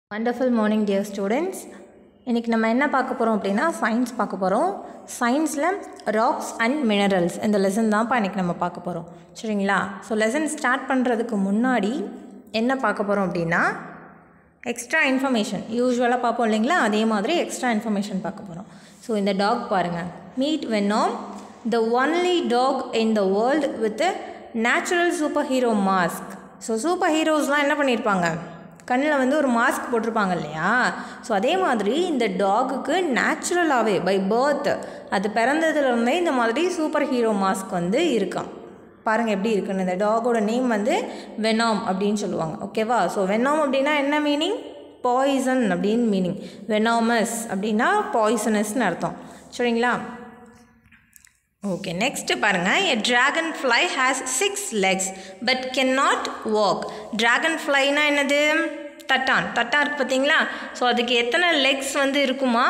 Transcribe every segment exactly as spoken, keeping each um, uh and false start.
Wonderful morning dear students. இன்னைக்கு நம்ம என்ன பார்க்க போறோம் அப்படினா சயின்ஸ் பார்க்க போறோம். சயின்ஸ்ல ராக்ஸ் அண்ட் மினரல்ஸ் இந்த லெசன் தான் பா இன்னைக்கு நம்ம பார்க்க போறோம். சரிங்களா? சோ லெசன் ஸ்டார்ட் பண்றதுக்கு முன்னாடி என்ன பார்க்க போறோம் அப்படினா எக்ஸ்ட்ரா இன்ஃபர்மேஷன் யூசுவலா பார்ப்போம் இல்லீங்களா அதே மாதிரி எக்ஸ்ட்ரா இன்ஃபர்மேஷன் பார்க்க போறோம். சோ இந்த டாக் பாருங்க. Meet Venom, the only dog in the world with a natural superhero mask. So superheroesலாம் என்ன பண்ணிருப்பாங்க? கண்ணில் வந்து ஒரு மாஸ்க் போட்டிருப்பாங்க இல்லையா? ஸோ அதே மாதிரி இந்த டாகுக்கு நேச்சுரலாகவே பை பர்த் அது பிறந்ததுலேருந்தே இந்த மாதிரி சூப்பர் ஹீரோ மாஸ்க் வந்து இருக்கான். பாருங்கள் எப்படி இருக்குன்னு. இந்த டாகோட நேம் வந்து வெனாம் அப்படின்னு சொல்லுவாங்க. ஓகேவா? ஸோ வெனாம் அப்படின்னா என்ன மீனிங்? பாய்சன் அப்படின்னு மீனிங். வெனாமஸ் அப்படின்னா பாய்சனஸ்ன்னு அர்த்தம். சரிங்களா? ஓகே, நெக்ஸ்ட் பாருங்க. A dragonfly has six legs but cannot walk. dragonflyனா என்னது? தட்டான். தட்டான் இருக்கு பார்த்தீங்களா? ஸோ அதுக்கு எத்தனை லெக்ஸ் வந்து இருக்குமா?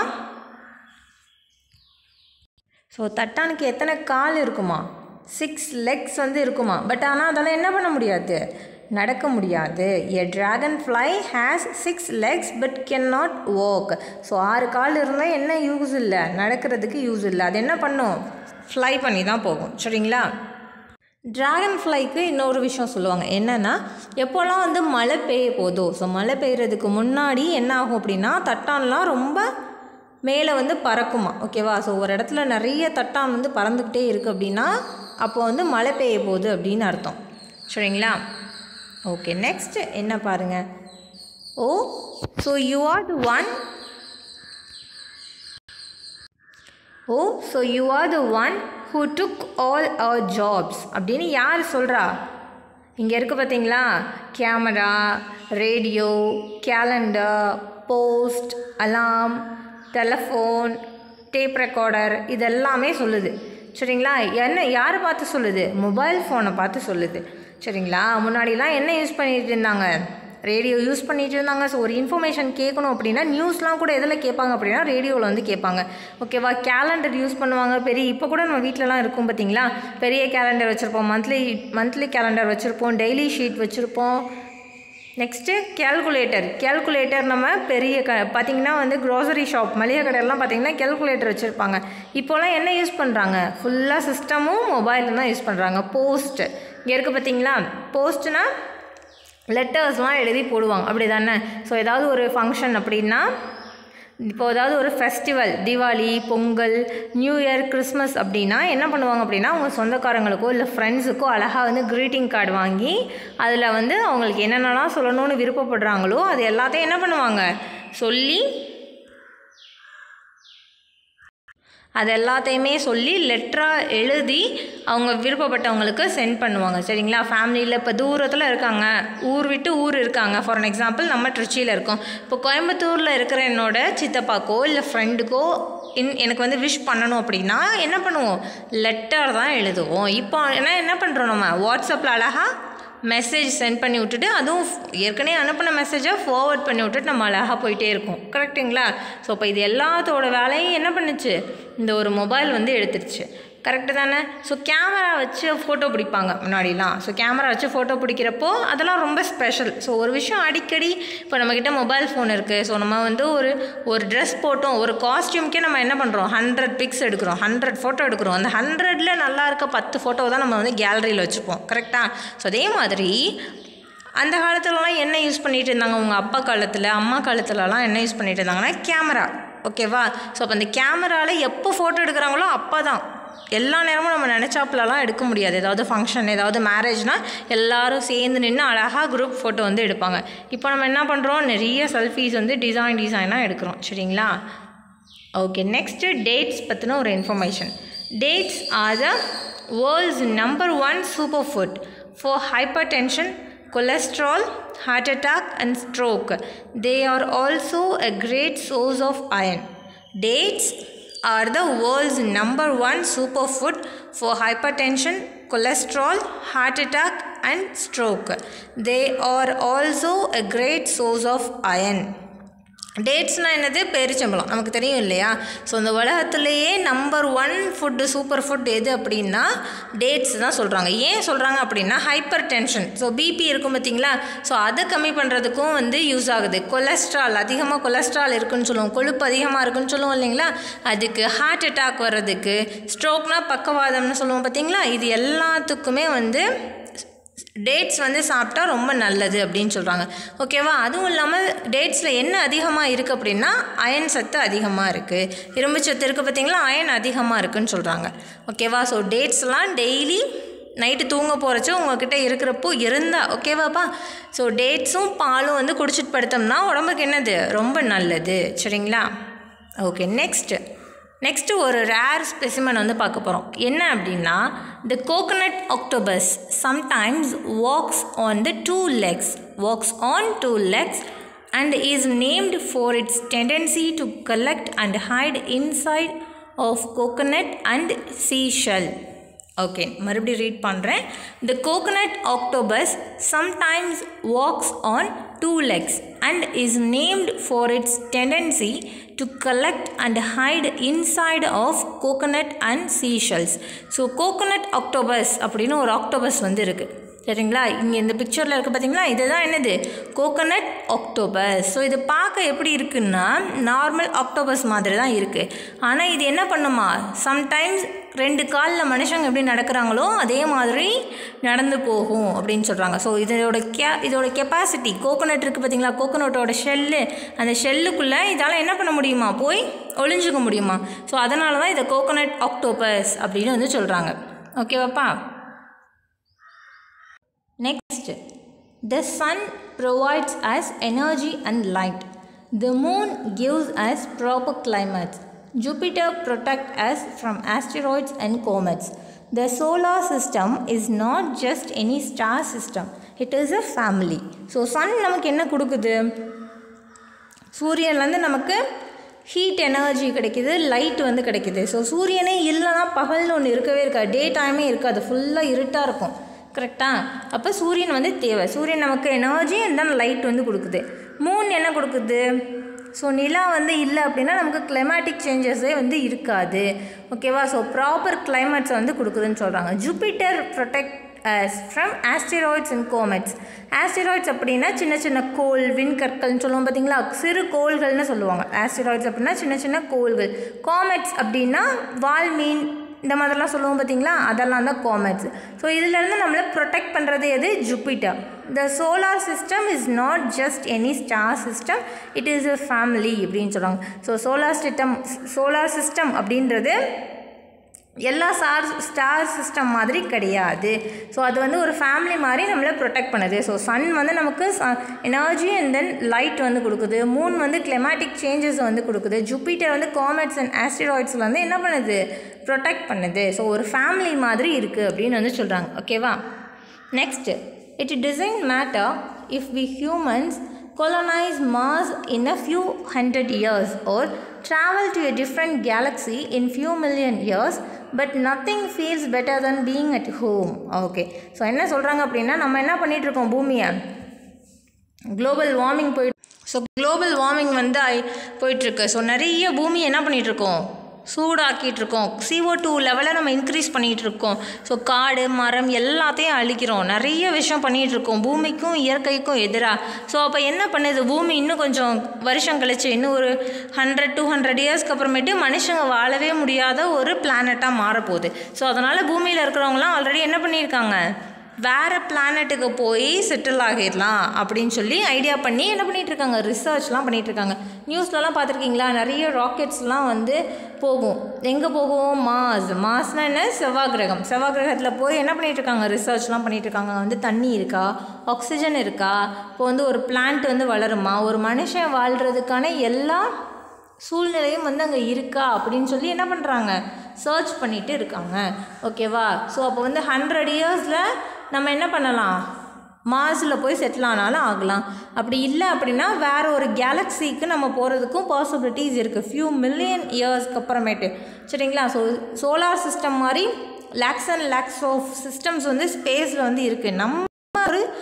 ஸோ தட்டானுக்கு எத்தனை கால் இருக்குமா? சிக்ஸ் லெக்ஸ் வந்து இருக்குமா? பட் ஆனால் அதெல்லாம் என்ன பண்ண முடியாது, நடக்க முடியாது. A dragonfly has six legs but cannot walk. So ஆறு கால் இருந்தால் என்ன யூஸ் இல்லை, நடக்கிறதுக்கு யூஸ் இல்லை. அது என்ன பண்ணும்? ஃப்ளை பண்ணி தான் போகும். சரிங்களா? ட்ராகன் ஃப்ளைக்கு இன்னொரு விஷயம் சொல்லுவாங்க. என்னென்னா எப்போல்லாம் வந்து மழை பெய்ய போதோ, ஸோ மழை பெய்யறதுக்கு முன்னாடி என்ன ஆகும் அப்படின்னா தட்டான்லாம் ரொம்ப மேலே வந்து பறக்குமா. ஓகேவா? ஸோ ஒரு இடத்துல நிறைய தட்டான் வந்து பறந்துக்கிட்டே இருக்குது அப்படின்னா அப்போ வந்து மழை பெய்ய போகுது அப்படின்னு அர்த்தம். சரிங்களா? ஓகே, நெக்ஸ்ட் என்ன பாருங்கள். Oh so you are the one oh so you are the one who took all our jobs அப்படின்னு யார் சொல்கிறா? இங்கே இருக்குது பார்த்தீங்களா? Camera, radio, calendar, post, alarm, telephone, tape recorder இதெல்லாமே சொல்லுது. சரிங்களா? என்ன யாரை பார்த்து சொல்லுது? மொபைல் ஃபோனை பார்த்து சொல்லுது. சரிங்களா? முன்னாடிலாம் என்ன யூஸ் பண்ணிட்டு இருந்தாங்க? ரேடியோ யூஸ் பண்ணிகிட்டு இருந்தாங்க. ஸோ ஒரு இன்ஃபர்மேஷன் கேட்கணும் அப்படின்னா நியூஸ்லாம் கூட எதில் கேட்பாங்க அப்படின்னா ரேடியோவில் வந்து கேட்பாங்க. ஓகேவா? கேலண்டர் யூஸ் பண்ணுவாங்க. பெரிய இப்போ கூட நம்ம வீட்டிலலாம் இருக்கும் பார்த்தீங்களா? பெரிய கேலண்டர் வச்சுருப்போம், மந்த்லி மந்த்லி கேலண்டர் வச்சுருப்போம், டெய்லி ஷீட் வச்சுருப்போம். Next calculator. கேல்குலேட்டர் நம்ம பெரிய க பார்த்திங்கன்னா வந்து க்ரோசரி ஷாப், மளிகை கடையெல்லாம் பார்த்திங்கன்னா கேல்குலேட்டர் வச்சுருப்பாங்க. இப்போலாம் என்ன யூஸ் பண்ணுறாங்க? ஃபுல்லாக சிஸ்டமும் மொபைலும் தான் யூஸ் பண்ணுறாங்க. போஸ்ட் இங்கே இருக்குது பார்த்தீங்களா? போஸ்ட்னால் லெட்டர்ஸ்லாம் எழுதி போடுவாங்க, அப்படி தானே? ஸோ ஏதாவது ஒரு ஃபங்க்ஷன் அப்படின்னா, இப்போ ஏதாவது ஒரு festival, Deepavali, Pongal, new year, Christmas அப்படின்னா என்ன பண்ணுவாங்க அப்படின்னா அவங்க சொந்தக்காரங்களுக்கோ இல்லை ஃப்ரெண்ட்ஸுக்கோ அழகாக வந்து க்ரீட்டிங் கார்டு வாங்கி அதில் வந்து அவங்களுக்கு என்னென்னலாம் சொல்லணும்னு விருப்பப்படுறாங்களோ அது எல்லாத்தையும் என்ன பண்ணுவாங்க, சொல்லி அது எல்லாத்தையுமே சொல்லி லெட்டராக எழுதி அவங்க விருப்பப்பட்டவங்களுக்கு சென்ட் பண்ணுவாங்க. சரிங்களா? ஃபேமிலியில் இப்போ தூரத்தில் இருக்காங்க, ஊர் விட்டு ஊர் இருக்காங்க. ஃபார் அன் எக்ஸாம்பிள் நம்ம திருச்சியில் இருக்கோம். இப்போ கோயம்புத்தூரில் இருக்கிற என்னோட சித்தப்பாக்கோ இல்லை ஃப்ரெண்டுக்கோ இன் எனக்கு வந்து விஷ் பண்ணணும் அப்படின்னா என்ன பண்ணுவோம்? லெட்டர் தான் எழுதுவோம். இப்போ ஏன்னா என்ன பண்ணுறோம், நம்ம வாட்ஸ்அப்பில் அழகாக மெசேஜ் சென்ட் பண்ணி விட்டுட்டு அதுவும் ஏற்கனவே அனுப்பின மெசேஜை ஃபார்வர்ட் பண்ணி விட்டுட்டு நம்ம அழகாக போயிட்டே இருக்கோம். கரெக்டுங்களா? ஸோ இப்போ இது எல்லாத்தோட வேலையும் என்ன பண்ணுச்சு? இந்த ஒரு மொபைல் வந்து எடுத்துருச்சு. கரெக்டு தானே? ஸோ கேமரா வச்சு ஃபோட்டோ பிடிப்பாங்க முன்னாடிலாம். ஸோ கேமரா வச்சு ஃபோட்டோ பிடிக்கிறப்போ அதெல்லாம் ரொம்ப ஸ்பெஷல். ஸோ ஒரு விஷயம் அடிக்கடி இப்போ நம்மக்கிட்ட மொபைல் ஃபோன் இருக்குது. ஸோ நம்ம வந்து ஒரு ஒரு ட்ரெஸ் போட்டோம், ஒரு காஸ்டியூம்க்கே நம்ம என்ன பண்ணுறோம்? ஹண்ட்ரட் பிக்ஸ் எடுக்கிறோம், ஹண்ட்ரட் ஃபோட்டோ எடுக்கிறோம். அந்த ஹண்ட்ரடில் நல்லா இருக்க பத்து ஃபோட்டோ தான் நம்ம வந்து கேலரியில் வச்சுப்போம். கரெக்டாக? ஸோ அதே மாதிரி அந்த காலத்துலலாம் என்ன யூஸ் பண்ணிகிட்டு இருந்தாங்க? உங்கள் அப்பா காலத்தில், அம்மா காலத்துலலாம் என்ன யூஸ் பண்ணிகிட்டு இருந்தாங்கன்னா கேமரா. ஓகேவா? ஸோ அப்போ அந்த கேமராவில் எப்போ ஃபோட்டோ எடுக்கிறாங்களோ அப்போ தான், எல்லா நேரமும் நம்ம நினச்சாப்புலலாம் எடுக்க முடியாது. ஏதாவது ஃபங்க்ஷன், ஏதாவது மேரேஜ்னால் எல்லோரும் சேர்ந்து நின்று அழகாக குரூப் ஃபோட்டோ வந்து எடுப்பாங்க. இப்போ நம்ம என்ன பண்ணுறோம்? நிறைய செல்ஃபீஸ் வந்து டிசைன் டிசைனாக எடுக்கிறோம். சரிங்களா? ஓகே, நெக்ஸ்ட்டு டேட்ஸ் பற்றின ஒரு information. Dates are the world's number one super food for hypertension, cholesterol, heart attack and stroke. They are also a great source of iron. Dates are the world's number one superfood for hypertension, cholesterol, heart attack and stroke. They are also a great source of iron. டேட்ஸ்னால் என்னது? பேரிச்சம்பழம், நமக்கு தெரியும் இல்லையா? So இந்த உலகத்துலேயே number one food, super food எது அப்படின்னா டேட்ஸ் தான் சொல்கிறாங்க. ஏன் சொல்கிறாங்க அப்படின்னா ஹைப்பர் டென்ஷன், ஸோ பிபி இருக்கும் பார்த்திங்களா, ஸோ அதை கம்மி பண்ணுறதுக்கும் வந்து யூஸ் ஆகுது. கொலஸ்ட்ரால், அதிகமாக கொலஸ்ட்ரால் இருக்குன்னு சொல்லுவோம், கொழுப்பு அதிகமாக இருக்குன்னு சொல்லுவோம் இல்லைங்களா, அதுக்கு ஹார்ட் அட்டாக் வர்றதுக்கு, ஸ்ட்ரோக்னா பக்கவாதம்னு சொல்லுவோம் பார்த்திங்களா, இது எல்லாத்துக்குமே வந்து டேட்ஸ் வந்து சாப்பிட்டா ரொம்ப நல்லது அப்படின்னு சொல்கிறாங்க. ஓகேவா? அதுவும் இல்லாமல் டேட்ஸில் என்ன அதிகமாக இருக்குது அப்படின்னா அயன் சத்து அதிகமாக இருக்குது, இரும்பு சத்து இருக்குது பார்த்திங்களா, அயன் அதிகமாக இருக்குதுன்னு சொல்கிறாங்க. ஓகேவா? ஸோ டேட்ஸ்லாம் டெய்லி நைட்டு தூங்க போகிறச்சோ உங்கள்கிட்ட இருக்கிறப்போ இருந்தால் ஓகேவாப்பா. ஸோ டேட்ஸும் பாலும் வந்து குடிச்சிட்டு படுத்தோம்னா உடம்புக்கு என்னது? ரொம்ப நல்லது. சரிங்களா? ஓகே, நெக்ஸ்ட்டு நெக்ஸ்ட்டு ஒரு ரேர் ஸ்பெசிமன் வந்து பார்க்க போகிறோம். என்ன அப்படின்னா the coconut octopus sometimes walks on the two legs walks on two legs and is named for its tendency to collect and hide inside of coconut and seashell. Okay, மறுபடியும் read பண்ணுறேன். The coconut octopus sometimes walks on two legs and is named for its tendency to collect and hide inside of coconut and seashells. So coconut octopus அப்படின்னு ஒரு octopus வந்து இருக்குது. சரிங்களா? இங்கே இந்த பிக்சரில் இருக்குது பார்த்தீங்களா, இதுதான் என்னது? Coconut octopus. ஸோ இது பார்க்க எப்படி இருக்குன்னா நார்மல் ஆக்டோபஸ் மாதிரி தான் இருக்குது. ஆனால் இது என்ன பண்ணுமா, சம்டைம்ஸ் ரெண்டு காலில் மனுஷங்க எப்படி நடக்கிறாங்களோ அதே மாதிரி நடந்து போகும் அப்படின்னு சொல்கிறாங்க. ஸோ இதோட கே இதோட கெப்பாசிட்டி, கோகோனட் இருக்குது பார்த்தீங்களா, கோகோனட்டோட ஷெல்லு, அந்த ஷெல்லுக்குள்ளே இதால் என்ன பண்ண முடியுமா, போய் ஒளிஞ்சிக்க முடியுமா. ஸோ அதனால தான் இதை கோகோனட் ஆக்டோபஸ் அப்படின்னு வந்து சொல்கிறாங்க. ஓகேவாப்பா? Next, the sun provides us energy and light. The moon gives us proper climates. Jupiter protects us from asteroids and comets. The solar system is not just any star system. It is a family. So, sun நமக்கு என்ன கொடுக்குது? சூரியன்லேருந்து நமக்கு heat energy கிடைக்கிது, light வந்து கிடைக்கிது. So சூரியனே இல்லைனா பகல்னு ஒன்று இருக்கவே இருக்காது, டே டைமே இருக்காது, ஃபுல்லாக இருட்டாக இருக்கும். கரெக்டாக? அப்போ சூரியன் வந்து தேவை. சூரியன் நமக்கு எனர்ஜி அண்ட் தென் லைட் வந்து கொடுக்குது. மூன் என்ன கொடுக்குது? ஸோ நிலா வந்து இல்லை அப்படின்னா நமக்கு கிளைமேட்டிக் சேஞ்சஸே வந்து இருக்காது. ஓகேவா? ஸோ ப்ராப்பர் கிளைமேட்ஸை வந்து கொடுக்குதுன்னு சொல்கிறாங்க. Jupiter protect us from asteroids and comets. Asteroids அப்படின்னா சின்ன சின்ன கோள், விண்கற்கள்னு சொல்லுவோம் பார்த்தீங்களா, சிறு கோள்கள்னு சொல்லுவாங்க. ஆஸ்டிராய்ட்ஸ் அப்படின்னா சின்ன சின்ன கோள்கள். கோமெட்ஸ் அப்படின்னா வால்மீன் இந்த மாதிரிலாம் சொல்லுவோம் பார்த்தீங்களா, அதெல்லாம் தான் கோமெட்ஸ். ஸோ இதிலேருந்து நம்மளை ப்ரொடெக்ட் பண்ணுறது எது? Jupiter. The solar system is not just any star system, it is a family அப்படின்னு சொல்கிறாங்க. So solar system solar system அப்படின்றது எல்லா ஸ்டார் ஸ்டார் சிஸ்டம் மாதிரி கிடையாது. ஸோ அது வந்து ஒரு ஃபேமிலி மாதிரி நம்மளை ப்ரொடெக்ட் பண்ணுது. ஸோ சன் வந்து நமக்கு எனர்ஜி அண்ட் தென் லைட் வந்து கொடுக்குது. மூன் வந்து கிளைமேட்டிக் சேஞ்சஸ் வந்து கொடுக்குது. ஜூபிட்டர் வந்து காமெட்ஸ் அண்ட் ஆஸ்டிராய்ட்ஸில் வந்து என்ன பண்ணுது? ப்ரொடெக்ட் பண்ணுது. ஸோ ஒரு ஃபேமிலி மாதிரி இருக்குது அப்படின்னு வந்து சொல்கிறாங்க. ஓகேவா? Next, it doesn't matter if we humans colonize Mars in a few hundred years or travel to a different galaxy in few million years, but nothing feels better than being at home. Okay, so என்ன சொல்கிறாங்க அப்படின்னா நம்ம என்ன பண்ணிகிட்ருக்கோம், பூமியை global warming போயிட்டு so global warming வந்து போயிட்டுருக்கு. ஸோ நிறைய பூமி என்ன பண்ணிகிட்ருக்கோம், சூடாக்கிட்டுருக்கோம். சிஓ டூ லெவலை நம்ம இன்க்ரீஸ் பண்ணிகிட்ருக்கோம். ஸோ காடு மரம் எல்லாத்தையும் அழிக்கிறோம், நிறைய விஷயம் பண்ணிகிட்ருக்கோம் பூமிக்கும் இயற்கைக்கும் எதிராக. ஸோ அப்போ என்ன பண்ணுது பூமி, இன்னும் கொஞ்சம் வருஷம் கழிச்சு, இன்னும் ஒரு ஹண்ட்ரட் டூ ஹண்ட்ரட் இயர்ஸ்க்கு அப்புறமேட்டு மனுஷங்க வாழவே முடியாத ஒரு பிளானட்டாக மாறப்போகுது. ஸோ அதனால் பூமியில் இருக்கிறவங்களாம் ஆல்ரெடி என்ன பண்ணியிருக்காங்க, வேறு பிளானட்டுக்கு போய் செட்டில் ஆகிடலாம் அப்படின்னு சொல்லி ஐடியா பண்ணி என்ன பண்ணிகிட்ருக்காங்க, ரிசர்ச்லாம் பண்ணிகிட்ருக்காங்க. நியூஸ்லலாம் பார்த்துருக்கீங்களா, நிறைய ராக்கெட்ஸ்லாம் வந்து போகும். எங்கே போகும்? மாஸ். மாஸ்னால் என்ன? செவ்வாய் கிரகம். செவ்வாய் கிரகத்தில் போய் என்ன பண்ணிகிட்ருக்காங்க, ரிசர்ச்லாம் பண்ணிகிட்ருக்காங்க. வந்து தண்ணி இருக்கா, ஆக்சிஜன் இருக்கா, இப்போ வந்து ஒரு பிளான்ட் வந்து வளருமா, ஒரு மனுஷன் வாழ்கிறதுக்கான எல்லா சூழ்நிலையும் வந்து அங்கே இருக்கா அப்படின்னு சொல்லி என்ன பண்ணுறாங்க, சர்ச் பண்ணிகிட்டு இருக்காங்க. ஓகேவா? ஸோ அப்போ வந்து ஹண்ட்ரட் இயர்ஸில் நம்ம என்ன பண்ணலாம், மார்ஸில் போய் செட்டில் ஆனாலும் ஆகலாம். அப்படி இல்லை அப்படின்னா வேறு ஒரு கேலக்ஸிக்கு நம்ம போகிறதுக்கும் பாசிபிலிட்டிஸ் இருக்குது ஃபியூ மில்லியன் இயர்ஸ்க்கு அப்புறமேட்டு. சரிங்களா? ஸோ சோலார் சிஸ்டம் மாதிரி lakhs and lakhs of systems வந்து ஸ்பேஸில் வந்து இருக்குது. நம்ம ஒரு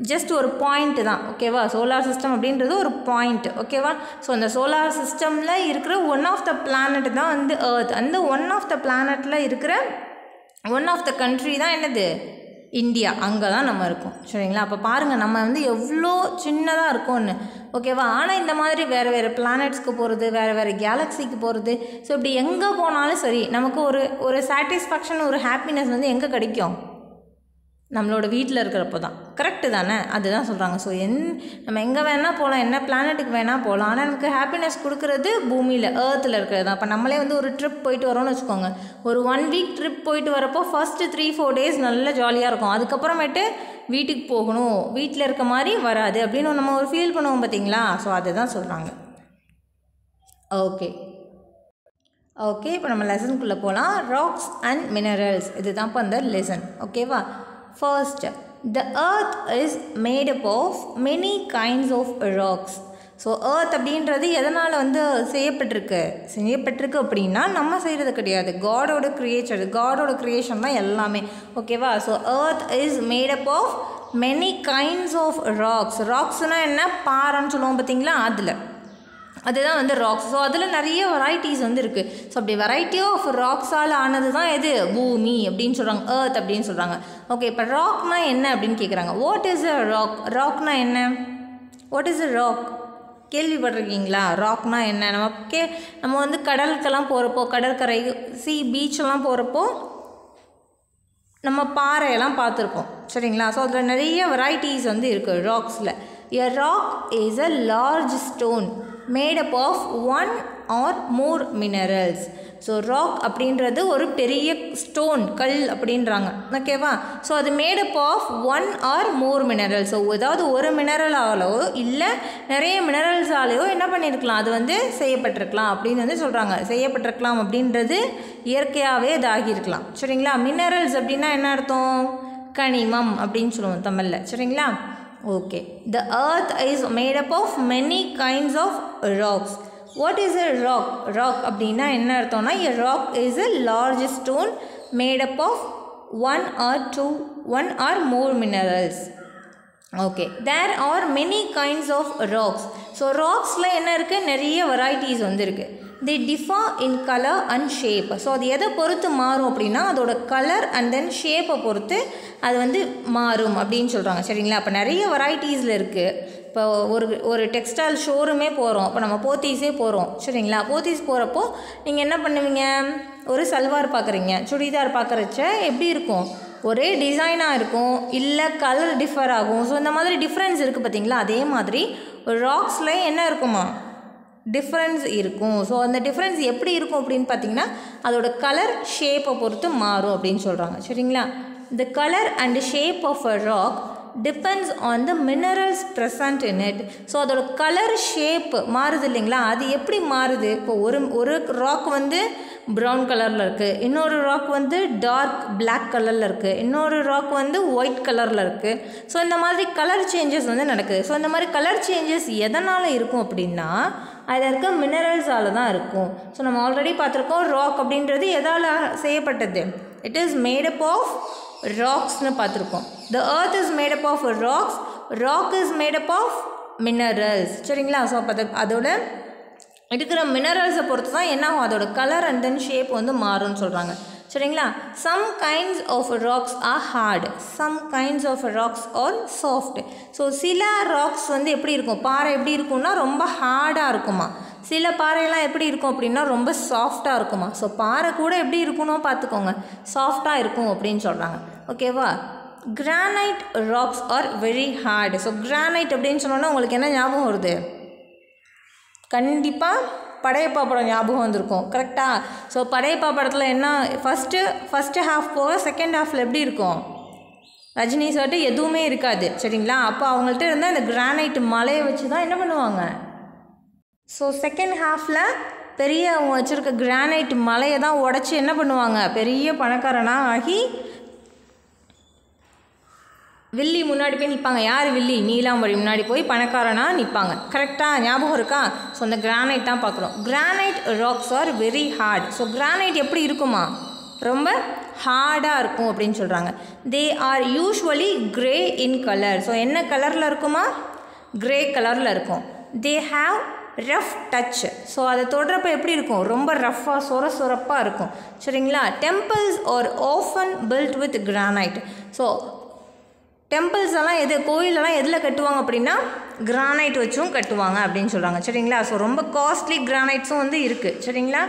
ஜஸ்ட் ஒரு பாயிண்ட் தான் ஓகேவா. சோலார் சிஸ்டம் அப்படின்றது ஒரு பாயிண்ட் ஓகேவா. ஸோ அந்த சோலார் சிஸ்டமில் இருக்கிற ஒன் ஆஃப் த பிளானட் தான் வந்து எர்த். அந்த ஒன் ஆஃப் த பிளானட்டில் இருக்கிற ஒன் ஆஃப் த கண்ட்ரி தான் என்னது இந்தியா. அங்கே தான் நம்ம இருக்கோம் சரிங்களா. அப்போ பாருங்கள் நம்ம வந்து எவ்வளோ சின்னதாக இருக்கோம்னு ஓகேவா. ஆனால் இந்த மாதிரி வேறு வேறு பிளானட்ஸ்க்கு போகிறது, வேறு வேறு கேலக்ஸிக்கு போகிறது, ஸோ இப்படி எங்கே போனாலும் சரி நமக்கு ஒரு ஒரு சாட்டிஸ்ஃபேக்ஷன், ஒரு ஹாப்பினஸ் வந்து எங்கே கிடைக்கும், நம்மளோட வீட்டில் இருக்கிறப்போ தான். கரெக்டு தானே, அதுதான் சொல்கிறாங்க. ஸோ என் நம்ம எங்கே வேணால் போகலாம், என்ன பிளானட்டுக்கு வேணால் போகலாம், ஆனால் நமக்கு ஹாப்பினஸ் கொடுக்குறது பூமியில் ஏர்த்தில் இருக்கிறது தான். இப்போ நம்மளே வந்து ஒரு ட்ரிப் போயிட்டு வரோன்னு வச்சுக்கோங்க. ஒரு ஒன் வீக் ட்ரிப் போயிட்டு வரப்போ ஃபஸ்ட்டு த்ரீ ஃபோர் டேஸ் நல்ல ஜாலியாக இருக்கும். அதுக்கப்புறமேட்டு வீட்டுக்கு போகணும், வீட்டில் இருக்க மாதிரி வராது அப்படின்னு நம்ம ஒரு ஃபீல் பண்ணுவோம் பார்த்தீங்களா. ஸோ அதுதான் சொல்கிறாங்க. ஓகே ஓகே இப்போ நம்ம லெசனுக்குள்ளே போகலாம். ராக்ஸ் அண்ட் மினரல்ஸ், இதுதான் இப்போ அந்த லெசன் ஓகேவா. First, the earth is made up of many kinds of rocks. So earth அப்படின்றது எதனால் வந்து செய்யப்பட்டிருக்கு செய்யப்பட்டிருக்கு அப்படின்னா நம்ம செய்கிறது கிடையாது, காடோட கிரியேச்சர், காடோட கிரியேஷன் தான் எல்லாமே ஓகேவா. So earth is made up of many kinds of rocks. ராக்ஸ்னால் என்ன, பாறைன்னு சொல்லுவோம் பார்த்தீங்களா, அதில் அதுதான் வந்து ராக்ஸ். ஸோ அதில் நிறைய வெரைட்டிஸ் வந்து இருக்குது. ஸோ அப்படி வெரைட்டி ஆஃப் ராக்ஸால் ஆனது தான் எது, பூமி அப்படின்னு சொல்கிறாங்க, ஏர்த் அப்படின்னு சொல்கிறாங்க. ஓகே இப்போ ராக்னா என்ன அப்படின்னு கேட்குறாங்க. வாட் இஸ் அ ராக், ராக்னா என்ன, வாட் இஸ் அ ராக் கேள்விப்பட்டிருக்கீங்களா. ராக்னா என்ன, நம்ம கே நம்ம வந்து கடலுக்கெல்லாம் போகிறப்போ, கடற்கரை சி பீச்செல்லாம் போகிறப்போ நம்ம பாறையெல்லாம் பார்த்துருப்போம் சரிங்களா. ஸோ அதில் நிறைய வெரைட்டிஸ் வந்து இருக்குது ராக்ஸில். A rock is a large stone made up of one or more minerals. So rock அப்படின்றது ஒரு பெரிய ஸ்டோன், கல் அப்படின்றாங்க ஓகேவா. ஸோ அது made up of one or more mineral. So ஏதாவது ஒரு மினரலாலோ இல்லை நிறைய மினரல்ஸாலேயோ என்ன பண்ணியிருக்கலாம், அது வந்து செய்யப்பட்டிருக்கலாம் அப்படின்னு வந்து சொல்கிறாங்க. செய்யப்பட்டிருக்கலாம் அப்படின்றது இயற்கையாகவே இதாகியிருக்கலாம் சரிங்களா. மினரல்ஸ் அப்படின்னா என்ன அர்த்தம், கனிமம் அப்படின்னு சொல்லுவோம் தமிழில் சரிங்களா. Okay, the earth is made up of many kinds of rocks. What is a rock? Rock அப்படின்னா என்ன அர்த்தம்னா, a rock is a large stone made up of one or two one or more minerals. Okay, there are many kinds of rocks. So ராக்ஸில் என்ன இருக்குது, நிறைய varieties வந்து இருக்குது. they differ in color and shape. So அது எதை பொறுத்து மாறும் அப்படின்னா அதோட கலர் அண்ட் தென் ஷேப்பை பொறுத்து அது வந்து மாறும் அப்படின்னு சொல்கிறாங்க சரிங்களா. அப்போ நிறைய வெரைட்டிஸில் இருக்குது. இப்போ ஒரு ஒரு டெக்ஸ்டைல் ஷோரூமே போகிறோம், இப்போ நம்ம போத்தீஸே போகிறோம் சரிங்களா. போத்தீஸ் போகிறப்போ நீங்கள் என்ன பண்ணுவீங்க, ஒரு சல்வார் பார்க்குறீங்க, சுடிதார் பார்க்குறச்ச எப்படி இருக்கும், ஒரே டிசைனாக இருக்கும், இல்லை கலர் டிஃபர் ஆகும். ஸோ இந்த மாதிரி டிஃப்ரென்ஸ் இருக்குது பார்த்தீங்களா. அதே மாதிரி ஒரு ராக்ஸில் என்ன இருக்குமா, டிஃப்ரென்ஸ் இருக்கும். ஸோ அந்த டிஃப்ரென்ஸ் எப்படி இருக்கும் அப்படின்னு பார்த்தீங்கன்னா அதோட கலர் ஷேப்பை பொறுத்து மாறும் அப்படின்னு சொல்கிறாங்க சரிங்களா. The color and shape of a rock depends on the minerals present in it. So அதோட கலர் ஷேப் மாறுது இல்லைங்களா, அது எப்படி மாறுது. இப்போ ஒரு ஒரு ராக் வந்து ப்ரௌன் கலரில் இருக்குது, இன்னொரு ராக் வந்து டார்க் பிளாக் கலரில் இருக்குது, இன்னொரு ராக் வந்து ஒயிட் கலரில் இருக்குது. ஸோ இந்த மாதிரி கலர் சேஞ்சஸ் வந்து நடக்குது. ஸோ இந்த மாதிரி கலர் சேஞ்சஸ் எதனால் இருக்கும் அப்படின்னா அதில் இருக்க மினரல்ஸால் தான் இருக்கும். ஸோ நம்ம ஆல்ரெடி பார்த்துருக்கோம் ராக் அப்படின்றது எதால் செய்யப்பட்டது, இட் இஸ் மேடப் ஆஃப் ராக்ஸ்னு பார்த்துருக்கோம். The earth is made up of rocks, rock is made up of minerals சரிங்களா. ஸோ அப்போ அது அதோட இருக்கிற மினரல்ஸை பொறுத்து தான் என்ன ஆகும், அதோட கலர் அண்ட் தென் ஷேப் வந்து மாறும்னு சொல்கிறாங்க சரிங்களா. Some kinds of rocks are hard, some kinds of rocks are soft. So சில ராக்ஸ் வந்து எப்படி இருக்கும், பாறை எப்படி இருக்கும்னா ரொம்ப ஹார்டாக இருக்குமா, சில பாறையெல்லாம் எப்படி இருக்கும் அப்படின்னா ரொம்ப சாஃப்டாக இருக்குமா. ஸோ பாறை கூட எப்படி இருக்கணும் பார்த்துக்கோங்க, சாஃப்டாக இருக்கும் அப்படின்னு சொல்கிறாங்க ஓகேவா. Granite rocks are very hard. So granite அப்படின்னு சொன்னோன்னா உங்களுக்கு என்ன ஞாபகம் வருது, கண்டிப்பாக படையப்பா படம் ஞாபகம் வந்திருக்கும் கரெக்டாக. ஸோ படையப்பா படத்தில் என்ன ஃபஸ்ட்டு ஃபஸ்ட்டு ஹாஃப் போக செகண்ட் ஹாஃபில் எப்படி இருக்கும், ரஜினி சார்ட்டு எதுவுமே இருக்காது சரிங்களா. அப்போ அவங்கள்ட்ட இருந்தால் இந்த கிரானைட் மலையை வச்சு தான் என்ன பண்ணுவாங்க. ஸோ செகண்ட் ஹாஃபில் பெரிய அவங்க வச்சுருக்க கிரானைட் மலையை தான் உடச்சி என்ன பண்ணுவாங்க, பெரிய பணக்காரனாக ஆகி வில்லி முன்னாடி போய் நிற்பாங்க. யார் வில்லி, நீலாம்பரி முன்னாடி போய் பணக்காரனாக நிற்பாங்க கரெக்டாக ஞாபகம் இருக்கா. ஸோ அந்த கிரானைட் தான் பார்க்குறோம். Granite rocks are very hard. So granite எப்படி இருக்குமா, ரொம்ப ஹார்டாக இருக்கும் அப்படின்னு சொல்கிறாங்க. They are usually grey in colour. So என்ன கலரில் இருக்குமா? கிரே கலரில் இருக்கும். They have rough touch. So அதை தொடுறப்ப எப்படி இருக்கும்? ரொம்ப ரஃப்பாக சொர சொரப்பாக இருக்கும். சரிங்களா? Temples are often built with granite. So temples எல்லாம் எது கோயிலெல்லாம் எதில் கட்டுவாங்க அப்படின்னா கிரானைட் வச்சும் கட்டுவாங்க அப்படின்னு சொல்கிறாங்க. சரிங்களா? ஸோ ரொம்ப காஸ்ட்லி கிரானைட்ஸும் வந்து இருக்குது. சரிங்களா?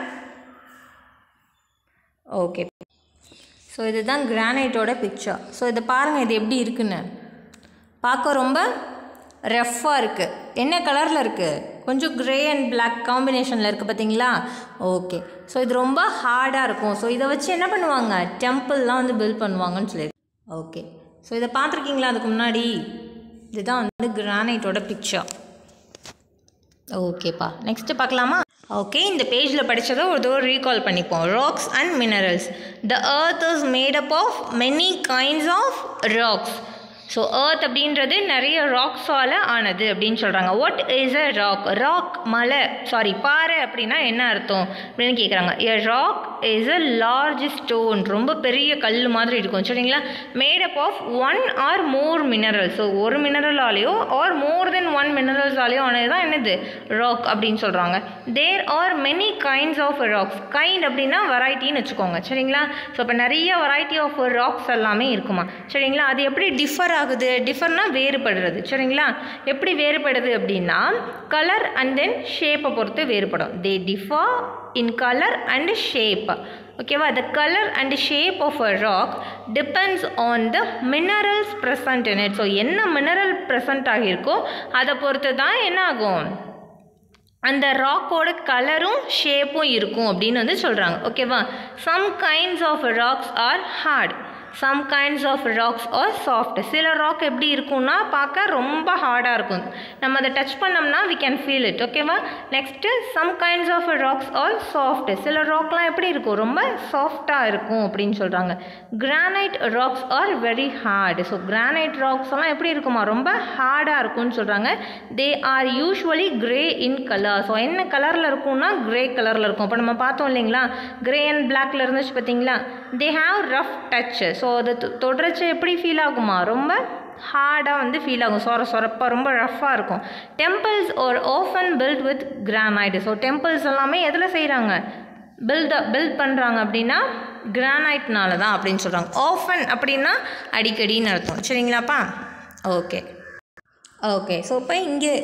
ஓகே. ஸோ இதுதான் கிரானைட்டோட பிக்சர். ஸோ இதை பாருங்கள், இது எப்படி இருக்குன்னு. பார்க்க ரொம்ப ரஃப்பாக இருக்குது. என்ன கலரில் இருக்குது? கொஞ்சம் க்ரே அண்ட் பிளாக் காம்பினேஷனில் இருக்குது பார்த்தீங்களா? ஓகே. ஸோ இது ரொம்ப ஹார்டாக இருக்கும். ஸோ இதை வச்சு என்ன பண்ணுவாங்க? டெம்பிள்லாம் வந்து பில்ட் பண்ணுவாங்கன்னு சொல்லி. ஓகே. ஸோ இதை பார்த்துருக்கீங்களா அதுக்கு முன்னாடி? இதுதான் வந்து கிரானைட்டோட பிக்சர். ஓகேப்பா, நெக்ஸ்ட்டு பார்க்கலாமா? ஓகே, இந்த பேஜில் படித்ததை ஒரு தடவை ரீகால் பண்ணிப்போம். Rocks and minerals. The earth is made up of many kinds of rocks. So earth அப்படின்றது நிறைய ராக்ஸால் ஆனது அப்படின்னு சொல்கிறாங்க. What is a rock? Rock மலை, சாரி பாறை அப்படின்னா என்ன அர்த்தம் அப்படின்னு கேட்குறாங்க. A rock is a large stone. ரொம்ப பெரிய கல் மாதிரி இருக்கும். சரிங்களா? Made up of one or more minerals. So ஒரு மினரலாலேயோ ஆர் மோர் தென் ஒன் மினரல்ஸாலேயோ ஆனது தான் என்னது? ராக் அப்படின்னு சொல்கிறாங்க. There are many kinds of rocks. Kind அப்படின்னா வெரைட்டின்னு வச்சுக்கோங்க. சரிங்களா? ஸோ இப்போ நிறைய வெரைட்டி ஆஃப் ராக்ஸ் எல்லாமே இருக்குமா? சரிங்களா? அது எப்படி டிஃபர் ஆகுது? டிஃபர்னா வேறுபடுறது. சரிங்களா? எப்படி வேறுபடுது அப்படின்னா கலர் அண்ட் தென் ஷேப்பை பொறுத்து வேறுபடும். They differ in colour and shape. ஓகேவா? The colour and shape of a rock depends on the minerals present in it. So என்ன மினரல் ப்ரெசன்ட் ஆகியிருக்கோ அதை பொறுத்து தான் என்ன ஆகும்? அந்த ராக்கோட கலரும் ஷேப்பும் இருக்கும் அப்படின்னு வந்து சொல்கிறாங்க. ஓகேவா? Some kinds of rocks are hard. Some kinds of rocks are soft. சில ராக் எப்படி இருக்கும்னா பார்க்க ரொம்ப ஹார்டாக இருக்கும். நம்ம அதை டச் பண்ணோம்னா வி கேன் ஃபீல் இட். ஓகேவா? Next some kinds of rocks are soft. சில ராக்லாம் எப்படி இருக்கும்? ரொம்ப சாஃப்டாக இருக்கும் அப்படின்னு சொல்கிறாங்க. Granite rocks are very hard. So granite rocks எல்லாம் எப்படி இருக்குமா? ரொம்ப ஹார்டாக இருக்கும்னு சொல்கிறாங்க. They are usually grey in colour. So என்ன கலரில் இருக்கும்னா கிரே கலரில் இருக்கும். இப்போ நம்ம பார்த்தோம் இல்லைங்களா? கிரே அண்ட் பிளாக்ல இருந்துச்சு பார்த்தீங்களா? They have rough touch. So அது தொடர்ச்சி எப்படி ஃபீல் ஆகுமா? ரொம்ப ஹார்டாக வந்து ஃபீல் ஆகும். சொர சொரப்பாக ரொம்ப ரஃப்பாக இருக்கும். Temples are often built with granite. So temples எல்லாமே எதில் செய்கிறாங்க? பில்ட் பில்ட் பண்ணுறாங்க அப்படின்னா கிரானைட்னால தான் அப்படின்னு சொல்கிறாங்க. ஆஃபன் அப்படின்னா அடிக்கடின்னு அர்த்தம். சரிங்களாப்பா? Okay okay. ஸோ இப்போ இங்கே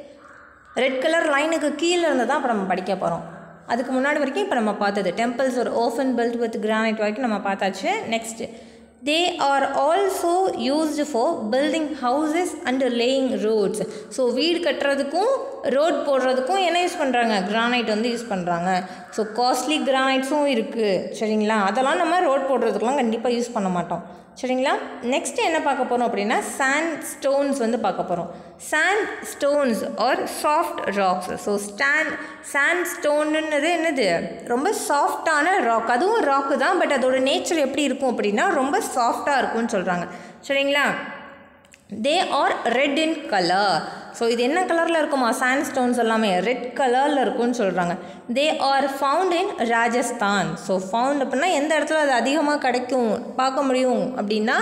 ரெட் கலர் லைனுக்கு கீழே இருந்து தான் இப்போ நம்ம படிக்க போகிறோம். அதுக்கு முன்னாடி வரைக்கும் இப்போ நம்ம பார்த்தது டெம்பிள்ஸ் ஒரு ஓஃபன் பில்ட் வித் கிரானைட் வரைக்கும் நம்ம பார்த்தாச்சு. Next they are also used for building houses and laying roads. So வீடு கட்டுறதுக்கும் ரோட் போடுறதுக்கும் என்ன யூஸ் பண்ணுறாங்க? கிரானைட் வந்து யூஸ் பண்ணுறாங்க. ஸோ காஸ்ட்லி கிரானைட்ஸும் இருக்குது. சரிங்களா? அதெல்லாம் நம்ம ரோட் போடுறதுக்கெலாம் கண்டிப்பாக யூஸ் பண்ண மாட்டோம். சரிங்களா? நெக்ஸ்ட்டு என்ன பார்க்க போகிறோம் அப்படின்னா சாண்ட் ஸ்டோன்ஸ் வந்து பார்க்க போகிறோம். Sandstones are soft rocks. So stand sand ஸ்டோனுன்றது என்னது? ரொம்ப சாஃப்டான ராக். அதுவும் ராக்கு தான், பட் அதோட நேச்சர் எப்படி இருக்கும் அப்படின்னா ரொம்ப சாஃப்டாக இருக்கும்னு சொல்கிறாங்க. சரிங்களா? They are red in colour. So இது என்ன கலரில் இருக்குமா? சாண்ட் ஸ்டோன்ஸ் எல்லாமே ரெட் கலரில் இருக்கும்னு சொல்கிறாங்க. They are found in Rajasthan. So found அப்படின்னா எந்த இடத்துல அது அதிகமாக கிடைக்கும் பார்க்க முடியும் அப்படின்னா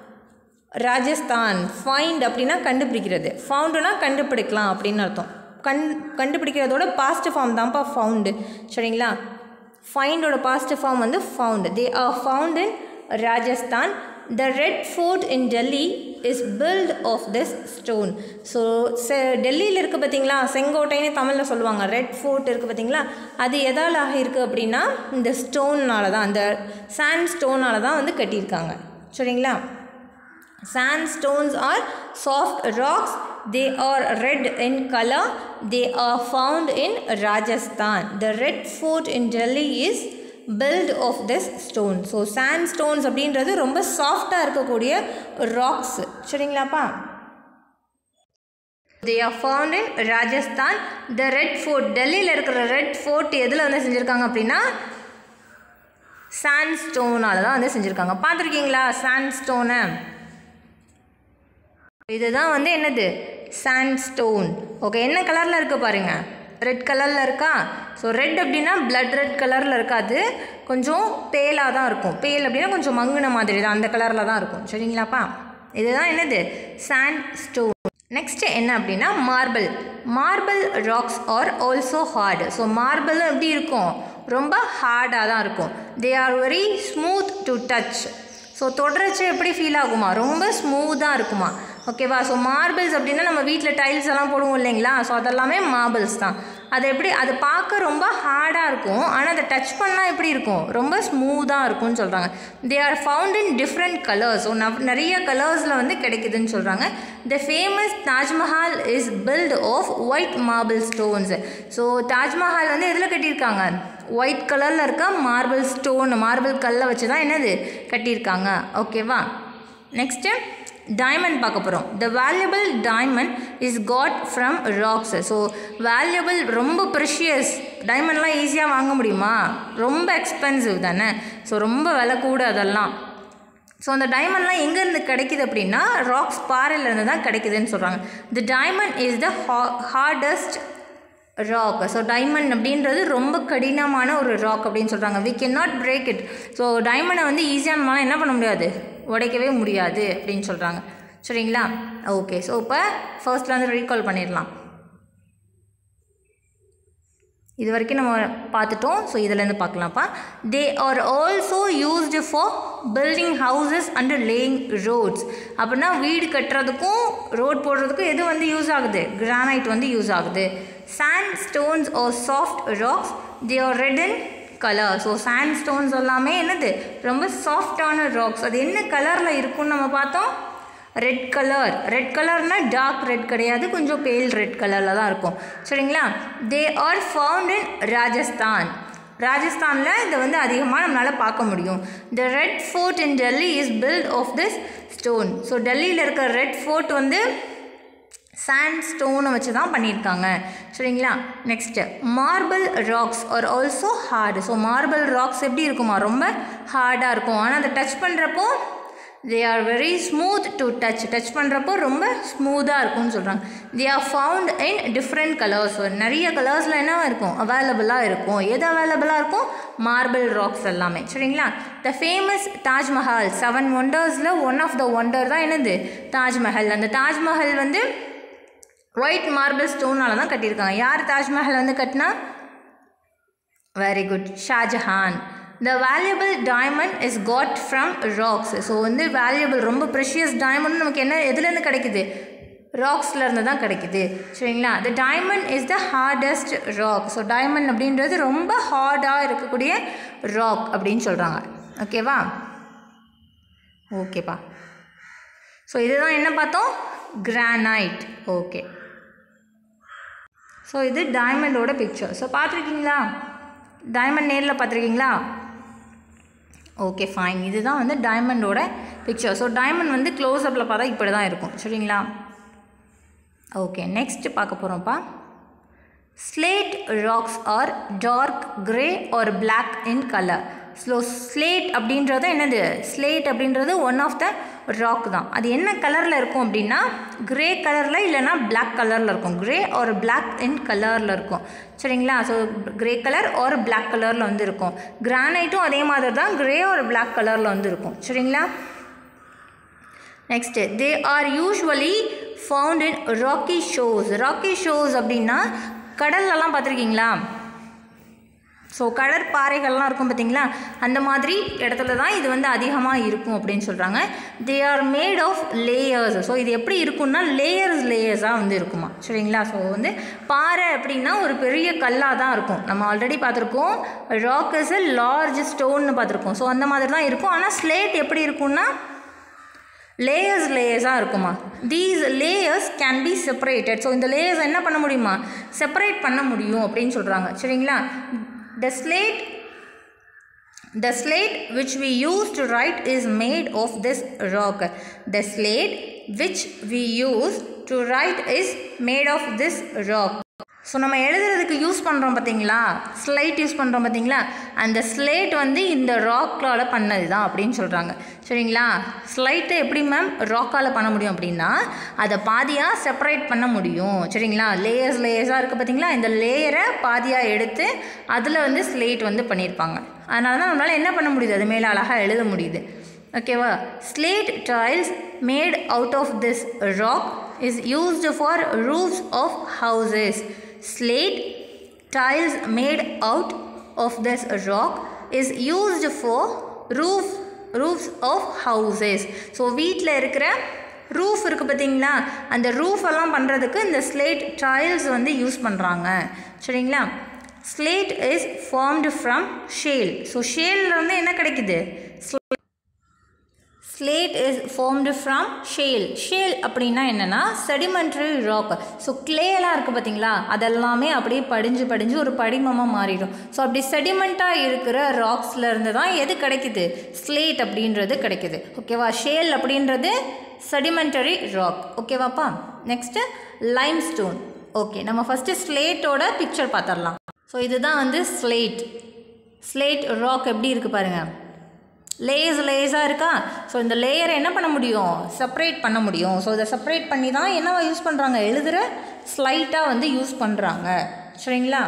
ராஜஸ்தான். ஃபைண்ட் அப்படின்னா கண்டுபிடிக்கிறது. ஃபவுண்டுனா கண்டுபிடிக்கலாம் அப்படின்னு அர்த்தம். கண் கண்டுபிடிக்கிறதோட பாஸ்ட் ஃபார்ம் தான்ப்பா ஃபவுண்டு. சரிங்களா? ஃபைண்டோட பாஸ்ட் ஃபார்ம் வந்து found. They are found in Rajasthan. The Red Fort in Delhi is built of this stone. So செ டெல்லியில் இருக்குது பார்த்தீங்களா? செங்கோட்டைன்னு தமிழில் சொல்லுவாங்க. ரெட் ஃபோர்ட் இருக்குது பார்த்தீங்களா? அது எதால் ஆகியிருக்கு அப்படின்னா இந்த ஸ்டோன்னால தான், அந்த சாண்ட் ஸ்டோனால் தான் வந்து கட்டியிருக்காங்க. சரிங்களா? Sandstones are soft rocks. They are red in color. They are found in Rajasthan. The Red Fort in Delhi is built of this stone. So sandstones அப்படின்றது ரொம்ப சாஃப்டாக இருக்கக்கூடிய ராக்ஸ். சரிங்களாப்பா? They are found in Rajasthan. The Red Fort, டெல்லியில் இருக்கிற red fort எதில் வந்து செஞ்சுருக்காங்க அப்படின்னா சாண்ட்ஸ்டோனால் தான் வந்து செஞ்சுருக்காங்க. பார்த்துருக்கீங்களா சாண்ட்ஸ்டோனை? இதுதான் வந்து என்னது? சாண்ட்ஸ்டோன். ஓகே, என்ன கலரில் இருக்குது பாருங்கள்? ரெட் கலரில் இருக்கா. ஸோ ரெட் அப்படின்னா பிளட் ரெட் கலரில் இருக்காது, கொஞ்சம் பேலாக தான் இருக்கும். பேல் அப்படின்னா கொஞ்சம் மங்குன மாதிரி தான், அந்த கலரில் தான் இருக்கும். சரிங்களாப்பா, இதுதான் என்னது சாண்ட் ஸ்டோன். நெக்ஸ்ட் என்ன அப்படின்னா marble. Marble rocks are also hard. So marble எப்படி இருக்கும், ரொம்ப ஹார்டாக தான் இருக்கும். They are very smooth to touch. So தொடர்ச்சி எப்படி ஃபீல் ஆகுமா, ரொம்ப ஸ்மூத்தாக இருக்குமா. ஓகேவா. ஸோ மார்பிள்ஸ் அப்படின்னா நம்ம வீட்டில் டைல்ஸ் எல்லாம் போடுவோம் இல்லைங்களா, ஸோ அதெல்லாமே மார்பிள்ஸ் தான். அது எப்படி, அது பார்க்க ரொம்ப ஹார்டாக இருக்கும், ஆனால் அதை டச் பண்ணால் எப்படி இருக்கும், ரொம்ப ஸ்மூத்தாக இருக்கும்னு சொல்கிறாங்க. They are found in different colours. So நிறைய கலர்ஸில் வந்து கிடைக்குதுன்னு சொல்கிறாங்க. The famous Taj Mahal is built of white marble stones. So Taj Mahal வந்து எதில் கட்டியிருக்காங்க, ஒயிட் கலரில் இருக்க மார்பிள் ஸ்டோன், மார்பிள் கல்லை வச்சு தான் என்னது கட்டியிருக்காங்க. ஓகேவா. நெக்ஸ்ட்டு டைமண்ட் பார்க்க போகிறோம். The valuable diamond is got from rocks. So valuable ரொம்ப ப்ரெஷியஸ். டைமண்ட்லாம் ஈஸியாக வாங்க முடியுமா, ரொம்ப எக்ஸ்பென்சிவ் தானே. ஸோ ரொம்ப விலை கூட அதெல்லாம். ஸோ அந்த டைமண்ட்லாம் எங்கேருந்து கிடைக்கிது அப்படின்னா ராக்ஸ், பாறையிலேருந்து தான் கிடைக்குதுன்னு சொல்கிறாங்க. The diamond is the hardest rock. So diamond அப்படின்றது ரொம்ப கடினமான ஒரு ராக் அப்படின்னு சொல்கிறாங்க. We can not break it. So டைமண்டை வந்து ஈஸியாக நம்மளால் என்ன பண்ண முடியாது, உடைக்கவே முடியாது அப்படின்னு சொல்கிறாங்க. சரிங்களா. ஓகே. ஸோ இப்போ ஃபர்ஸ்ட்டில் வந்து ரீகால் பண்ணிடலாம். இது வரைக்கும் நம்ம பார்த்துட்டோம். ஸோ இதுலேருந்து பார்க்கலாம்ப்பா. They are also used for building houses and laying roads. அப்படின்னா வீடு கட்டுறதுக்கும் ரோட் போடுறதுக்கும் எது வந்து யூஸ் ஆகுது, கிரானைட் வந்து யூஸ் ஆகுது. Sandstones are soft rocks. They are red in colour. So sandstones எல்லாமே என்னது, ரொம்ப சாஃப்டான ராக்ஸ். அது என்ன கலரில் இருக்குன்னு நம்ம பார்த்தோம், ரெட் கலர். ரெட் கலர்னால் டார்க் ரெட் கிடையாது, கொஞ்சம் பேல் ரெட் கலரில் தான் இருக்கும். சரிங்களா. They are found in Rajasthan. ராஜஸ்தானில் இதை வந்து அதிகமாக நம்மளால் பார்க்க முடியும். The red fort in Delhi is built of this stone. So டெல்லியில் இருக்கிற ரெட் ஃபோர்ட் வந்து சாண்ட் ஸ்டோனை வச்சு தான் பண்ணியிருக்காங்க. சரிங்களா. Next marble rocks are also hard. So marble rocks எப்படி இருக்குமா, ரொம்ப ஹார்டாக இருக்கும், ஆனால் அதை டச் பண்ணுறப்போ தே are very smooth to touch. Touch பண்ணுறப்போ ரொம்ப ஸ்மூத்தாக இருக்கும்னு சொல்கிறாங்க. They are found in different colours. நிறைய கலர்ஸில் என்ன இருக்கும், அவைலபிளாக இருக்கும். எது அவைலபிளாக இருக்கும், மார்பிள் ராக்ஸ் எல்லாமே. சரிங்களா. த ஃபேமஸ் தாஜ்மஹால், செவன் ஒண்டர்ஸில் ஒன் ஆஃப் த ஒண்டர் தான் என்னது தாஜ்மஹல். அந்த தாஜ்மஹல் வந்து ஒயிட் மார்பிள் ஸ்டோனால் தான் கட்டியிருக்காங்க. யார் தாஜ்மஹல் வந்து கட்டினா, very good, Shah Jahan. The valuable diamond is got from rocks. So வந்து வேல்யூபிள் ரொம்ப ப்ரெஷியஸ் டைமண்ட் நமக்கு என்ன எதுலேருந்து கிடைக்குது, ராக்ஸ்லேருந்து தான் கிடைக்குது. சரிங்களா. The diamond is the hardest rock. So diamond அப்படின்றது ரொம்ப ஹார்டாக இருக்கக்கூடிய ராக் அப்படின்னு சொல்கிறாங்க. ஓகேவா. ஓகேப்பா. ஸோ இதுதான் என்ன பார்த்தோம், கிரானைட். ஓகே. ஸோ இது டைமண்டோட பிக்சர். ஸோ பார்த்துருக்கீங்களா, டைமண்ட் நேரில் பார்த்துருக்கீங்களா. Okay fine. இதுதான் வந்து டைமண்டோட பிக்சர். ஸோ டைமண்ட் வந்து க்ளோஸ்அப்பில் பார்த்தா இப்படி தான் இருக்கும். சரிங்களா. ஓகே. நெக்ஸ்ட்டு பார்க்க போகிறோம்ப்பா. Slate rocks are dark grey or black in colour. So slate அப்படின்றது என்னது, ஸ்லேட் அப்படின்றது ஒன் ஆஃப் த ராக் தான். அது என்ன கலரில் இருக்கும் அப்படின்னா கிரே கலரில் இல்லைனா பிளாக் கலரில் இருக்கும். கிரே ஒரு பிளாக் இன் கலரில் இருக்கும். சரிங்களா. ஸோ கிரே கலர் ஒரு பிளாக் கலரில் வந்து இருக்கும். கிரானைட்டும் அதே மாதிரி தான், கிரே ஒரு பிளாக் கலரில் வந்து இருக்கும். சரிங்களா. Next they are usually found in rocky ஷோஸ். ராக்கி ஷோஸ் அப்படின்னா கடல்லலாம் பார்த்துருக்கீங்களா. ஸோ கடற்பாறைகள்லாம் இருக்கும் பார்த்தீங்களா, அந்த மாதிரி இடத்துல தான் இது வந்து அதிகமாக இருக்கும் அப்படின்னு சொல்கிறாங்க. They are made of layers. So இது எப்படி இருக்குன்னா லேயர்ஸ் லேயர்ஸாக வந்து இருக்குமா. சரிங்களா. ஸோ வந்து பாறை அப்படின்னா ஒரு பெரிய கல்லாக தான் இருக்கும். நம்ம ஆல்ரெடி பார்த்துருக்கோம் ராக் இஸ் எ லார்ஜ் ஸ்டோன்னு பார்த்துருக்கோம். ஸோ அந்த மாதிரி தான் இருக்கும். ஆனால் ஸ்லேட் எப்படி இருக்குன்னா லேயர்ஸ் லேயர்ஸாக இருக்குமா. These layers can be separated. So இந்த லேயர்ஸ் என்ன பண்ண முடியுமா, செப்பரேட் பண்ண முடியும் அப்படின்னு சொல்கிறாங்க. சரிங்களா. The slate, the slate which we use to write is made of this rock. The slate which we use to write is made of this rock. So நம்ம எழுதுறதுக்கு யூஸ் பண்ணுறோம் பார்த்தீங்களா, ஸ்லேட் யூஸ் பண்ணுறோம் பார்த்தீங்களா, அந்த ஸ்லேட் வந்து இந்த ராக்கால் பண்ணது தான் அப்படின்னு சொல்கிறாங்க. சரிங்களா, ஸ்லைட்டை எப்படி மேம் ராக்கால் பண்ண முடியும் அப்படின்னா அதை பாதியாக செப்பரேட் பண்ண முடியும். சரிங்களா, லேயர்ஸ் லேயர்ஸாக இருக்குது பார்த்தீங்களா, இந்த லேயரை பாதியாக எடுத்து அதில் வந்து ஸ்லேட் வந்து பண்ணியிருப்பாங்க. அதனால தான் நம்மளால் என்ன பண்ண முடியுது, அது மேலே அழகாக எழுத முடியுது. ஓகேவா, slate tiles made out of this rock is used for roofs of houses. Slate tiles made out of this rock is used for roof roofs of houses. So வீட்டில் இருக்கிற ரூஃப் இருக்குது பார்த்தீங்களா, அந்த ரூஃப் எல்லாம் பண்ணுறதுக்கு இந்த ஸ்லேட் டைல்ஸ் வந்து use பண்ணுறாங்க. சரிங்களா, slate is formed from shale. So ஷேல்லேருந்து என்ன கிடைக்குது, slate is formed from shale. Shale அப்படின்னா என்னென்னா செடிமெண்ட்ரி ராக். ஸோ கிளேலாம் இருக்குது பார்த்தீங்களா, அதெல்லாமே அப்படியே படிஞ்சு படிஞ்சு ஒரு படிமமாக மாறிடும். ஸோ அப்படி செடிமெண்ட்டாக இருக்கிற ராக்ஸ்லேருந்து தான் எது கிடைக்குது, ஸ்லேட் அப்படின்றது கிடைக்குது. ஓகேவா, ஷேல் அப்படின்றது செடிமெண்டரி ராக். ஓகேவாப்பா. Next limestone. ஓகே, நம்ம ஃபஸ்ட்டு ஸ்லேட்டோட பிக்சர் பார்த்துடலாம். ஸோ இதுதான் வந்து ஸ்லேட். ஸ்லேட் ராக் எப்படி இருக்குது பாருங்கள், லேயர்ஸ் லேயர்ஸாக இருக்கா. ஸோ இந்த லேயரை என்ன பண்ண முடியும், செப்பரேட் பண்ண முடியும். ஸோ இதை செப்பரேட் பண்ணி தான் என்னவா யூஸ் பண்ணுறாங்க, எழுதுகிற ஸ்லைட்டாக வந்து யூஸ் பண்ணுறாங்க. சரிங்களா,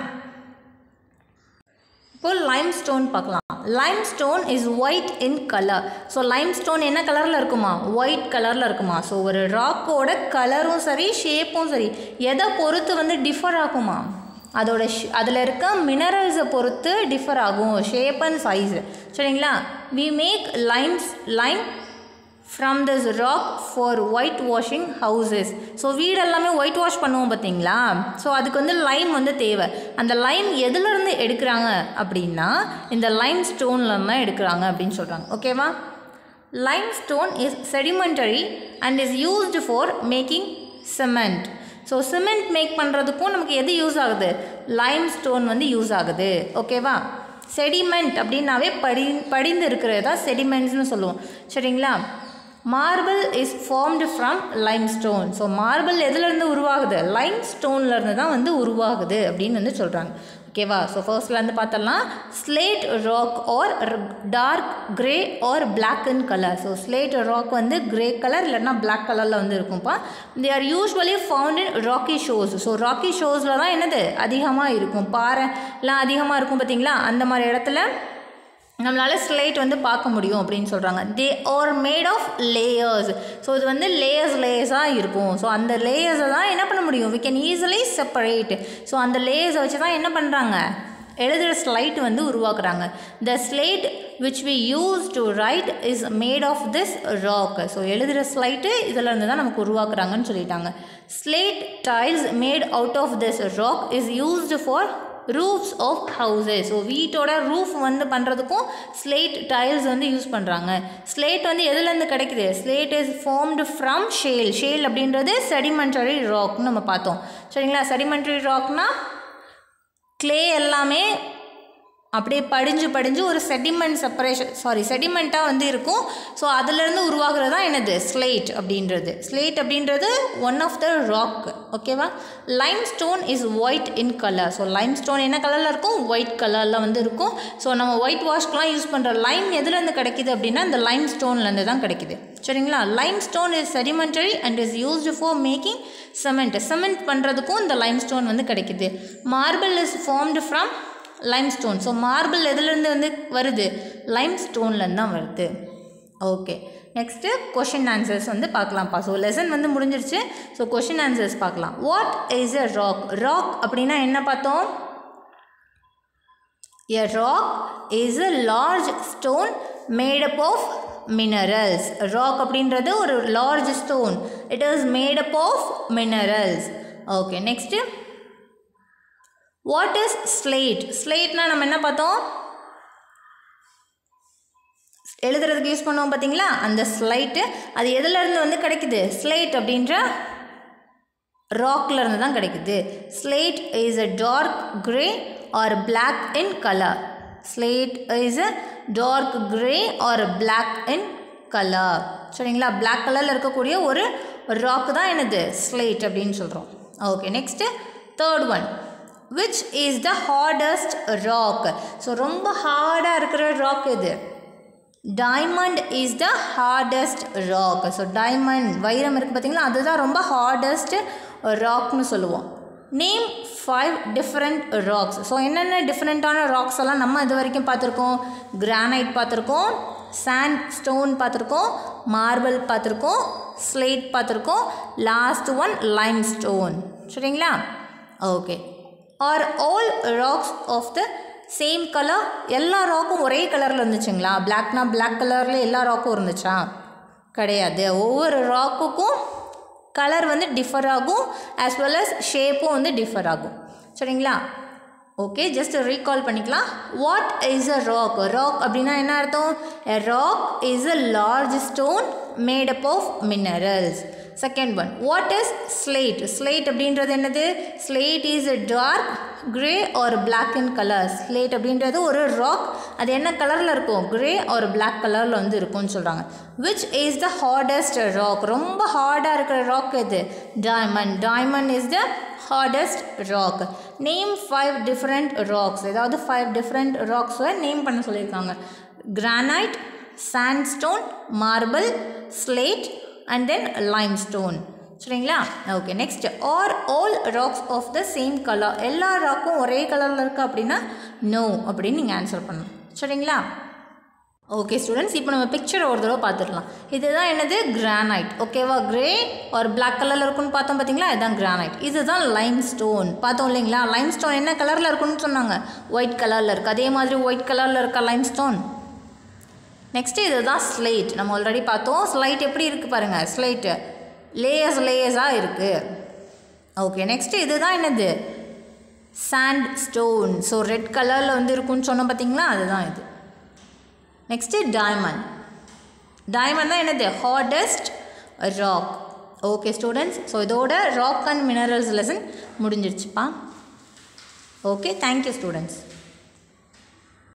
இப்போ லைம் ஸ்டோன் பார்க்கலாம். Limestone is white in colour. So limestone என்ன கலரில் இருக்குமா, ஒயிட் கலரில் இருக்குமா. ஸோ ஒரு ராக்கோட கலரும் சரி ஷேப்பும் சரி எதை பொறுத்து வந்து டிஃபர் ஆகுமா, அதோட ஷ் அதில் இருக்க மினரல்ஸை பொறுத்து டிஃபர் ஆகும், ஷேப் அண்ட் சைஸு. சரிங்களா, we make limes lime from this rock for whitewashing houses. So வீடு எல்லாமே ஒயிட் வாஷ் பண்ணுவோம் பார்த்தீங்களா. ஸோ அதுக்கு வந்து லைம் வந்து தேவை. அந்த லைம் எதுலேருந்து எடுக்கிறாங்க அப்படின்னா இந்த லைம் ஸ்டோனில் தான் எடுக்கிறாங்க அப்படின்னு சொல்கிறாங்க. ஓகேவா, limestone is sedimentary and is used for making cement. So cement make பண்ணுறதுக்கும் நமக்கு எது யூஸ் ஆகுது, லைம் ஸ்டோன் வந்து யூஸ் ஆகுது. ஓகேவா, செடிமெண்ட் அப்படின்னாவே படி படிந்து இருக்கிறது தான் செடிமெண்ட்ஸ்னு சொல்லுவோம். சரிங்களா, marble is formed from limestone. So marble எதுலேருந்து உருவாகுது, லைம் ஸ்டோன்லேருந்து தான் வந்து உருவாகுது அப்படின்னு வந்து சொல்கிறாங்க. ஓகேவா, ஸோ ஃபர்ஸ்ட்லேருந்து பார்த்தலாம், slate rock are dark grey or black in colour. So slate rock வந்து கிரே கலர் இல்லைன்னா பிளாக் கலரில் வந்து இருக்கும்ப்பா. They are usually found in rocky ஷோஸ். ஸோ ராக்கி ஷோஸில் தான் என்னது அதிகமாக இருக்கும், பாறைலாம் அதிகமாக இருக்கும் பார்த்தீங்களா, அந்த மாதிரி இடத்துல நம்மளால் ஸ்லேட் வந்து பார்க்க முடியும் அப்படின்னு சொல்கிறாங்க. They are made of layers. So இது வந்து லேயர்ஸ் லேயர்ஸாக இருக்கும். ஸோ அந்த லேயர்ஸை தான் என்ன பண்ண முடியும், we can easily separate. So அந்த லேயர்ஸை வச்சு தான் என்ன பண்ணுறாங்க, எழுதுகிற ஸ்லைட் வந்து உருவாக்குறாங்க. The slate which we use to write is made of this rock. So எழுதுகிற ஸ்லைட்டு இதில் இருந்து தான் நமக்கு உருவாக்குறாங்கன்னு சொல்லிட்டாங்க. Slate tiles made out of this rock is used for roofs of houses. So வீட்டோட ரூஃப் வந்து பண்ணுறதுக்கும் ஸ்லேட் டைல்ஸ் வந்து யூஸ் பண்ணுறாங்க. ஸ்லேட் வந்து எதுலேருந்து கிடைக்குது, slate is formed from shale. Shale அப்படின்றது செடிமெண்டரி ராக்னு நம்ம பார்த்தோம். சரிங்களா, செடிமெண்டரி ராக்னா கிளே எல்லாமே அப்படியே படிஞ்சு படிஞ்சு ஒரு செடிமெண்ட் செப்பரேஷன் சாரி செடிமெண்ட்டாக வந்து இருக்கும். ஸோ அதிலேருந்து உருவாகிறது தான் என்னது, ஸ்லேட் அப்படின்றது. ஸ்லேட் அப்படின்றது ஒன் ஆஃப் த ராக். ஓகேவா, limestone is white in colour. So limestone என்ன கலரில் இருக்கும், ஒயிட் கலரில் வந்து இருக்கும். ஸோ நம்ம ஒயிட் வாஷ்க்கெலாம் யூஸ் பண்ணுற லைம் எதுலேருந்து கிடைக்கிது அப்படின்னா இந்த லைம் ஸ்டோன்லேருந்து தான் கிடைக்கிது. சரிங்களா, limestone is sedimentary and is used for making cement. Cement பண்ணுறதுக்கும் இந்த லைம் ஸ்டோன் வந்து கிடைக்கிது. Marble is formed from limestone. So marble எதுலேருந்து வந்து வருது, லைம் ஸ்டோன்லேருந்து தான் வருது. ஓகே, நெக்ஸ்ட்டு கொஷின் ஆன்சர்ஸ் வந்து பார்க்கலாம்ப்பா. ஸோ லெசன் வந்து முடிஞ்சிருச்சு. ஸோ கொஷின் ஆன்சர்ஸ் பார்க்கலாம். What is a rock? Rock அப்படின்னா என்ன பார்த்தோம், a rock is a large stone made up of minerals. Rock அப்படின்றது ஒரு large stone, it is made up of minerals. Okay, next what is slate? ஸ்லேட்னா நம்ம என்ன பார்த்தோம், எழுதுறதுக்கு யூஸ் பண்ணுவோம் பார்த்தீங்களா, அந்த ஸ்லைட்டு அது எதுலேருந்து வந்து கிடைக்குது, ஸ்லேட் அப்படின்ற ராக்லேருந்து தான் கிடைக்குது. Slate is a dark grey or black in colour. Slate is a dark grey or black in colour. சரிங்களா, பிளாக் கலரில் இருக்கக்கூடிய ஒரு ராக்கு தான் என்னது, ஸ்லேட் அப்படின்னு சொல்கிறோம். Okay, next third one which is the hardest rock? So ரொம்ப ஹார்டாக இருக்கிற ராக் எது? Diamond is the hardest rock. So diamond வைரம் இருக்குது பார்த்தீங்களா, அதுதான் ரொம்ப ஹார்டஸ்ட் ராக்னு சொல்லுவோம். Name five different rocks. So என்னென்ன டிஃப்ரெண்ட்டான ராக்ஸ் எல்லாம் நம்ம இது வரைக்கும் பார்த்துருக்கோம்? கிரானைட் பார்த்துருக்கோம், சாண்ட் ஸ்டோன் பார்த்துருக்கோம், மார்பிள் பார்த்துருக்கோம், ஸ்லேட் பார்த்துருக்கோம், லாஸ்ட் ஒன் லைம் ஸ்டோன். சரிங்களா? Okay. Are all rocks of the same colour? எல்லா ராக்கும் ஒரே கலரில் இருந்துச்சுங்களா? பிளாக்னா பிளாக் கலரில் எல்லா ராக்கும் இருந்துச்சா? கிடையாது. ஒவ்வொரு ராக்குக்கும் கலர் வந்து டிஃபர் ஆகும், ஆஸ் வெல் அஸ் ஷேப்பும் வந்து டிஃபர் ஆகும். சரிங்களா? ஓகே, ஜஸ்ட் ரீகால் பண்ணிக்கலாம். What is a rock? Rock அப்படின்னா என்ன அர்த்தம்? A rock is a large stone made up of minerals. Second one, what is slate? Slate அப்படின்றது என்னது? Slate is a dark grey or black in colour. Slate அப்படின்றது ஒரு rock, அது என்ன கலரில் இருக்கும்? கிரே ஆர் பிளாக் கலரில் வந்து இருக்கும்னு சொல்கிறாங்க. Which is the hardest rock? ரொம்ப ஹார்டாக இருக்கிற ராக் எது? Diamond. Diamond is the hardest rock. Name five different rocks. ஏதாவது ஃபைவ் டிஃப்ரெண்ட் ராக்ஸை நேம் பண்ண சொல்லியிருக்காங்க. Granite, sandstone, marble, slate and then limestone. சரிங்களா? Okay. Next, are all rocks of the same colour? எல்லா ராக்கும் ஒரே கலரில் இருக்குது அப்படின்னா நோ அப்படின்னு நீங்கள் ஆன்சர் பண்ணணும். சரிங்களா? ஓகே ஸ்டூடெண்ட்ஸ், இப்போ நம்ம பிக்சர் ஒரு தடவை பார்த்துடலாம். இதுதான் என்னது? கிரானைட். ஓகேவா? கிரே ஒரு பிளாக் கலரில் இருக்குன்னு பார்த்தோம் பார்த்தீங்களா? இதுதான் கிரானைட். இதுதான் லைம் ஸ்டோன் பார்த்தோம் இல்லைங்களா? லைம் ஸ்டோன் என்ன கலரில் இருக்குன்னு சொன்னாங்க? ஒயிட் கலரில் இருக்குது. அதே மாதிரி ஒயிட் கலரில் இருக்கா லைம் ஸ்டோன்? நெக்ஸ்ட்டு இதுதான் ஸ்லேட். நம்ம ஆல்ரெடி பார்த்தோம். ஸ்லைட் எப்படி இருக்குது பாருங்கள். ஸ்லேட்டு லேயர்ஸ் லேயர்ஸாக இருக்குது. ஓகே. நெக்ஸ்ட்டு இதுதான் என்னது? Sand stone. ஸோ ரெட் கலரில் வந்து இருக்குன்னு சொன்னோம் பார்த்தீங்களா? அதுதான் இது. Next diamond. டைமண்ட் தான் என்னது? Hardest rock. Okay students, so இதோட ராக் அண்ட் மினரல்ஸ் லெசன் முடிஞ்சிருச்சுப்பா. Okay, thank you students.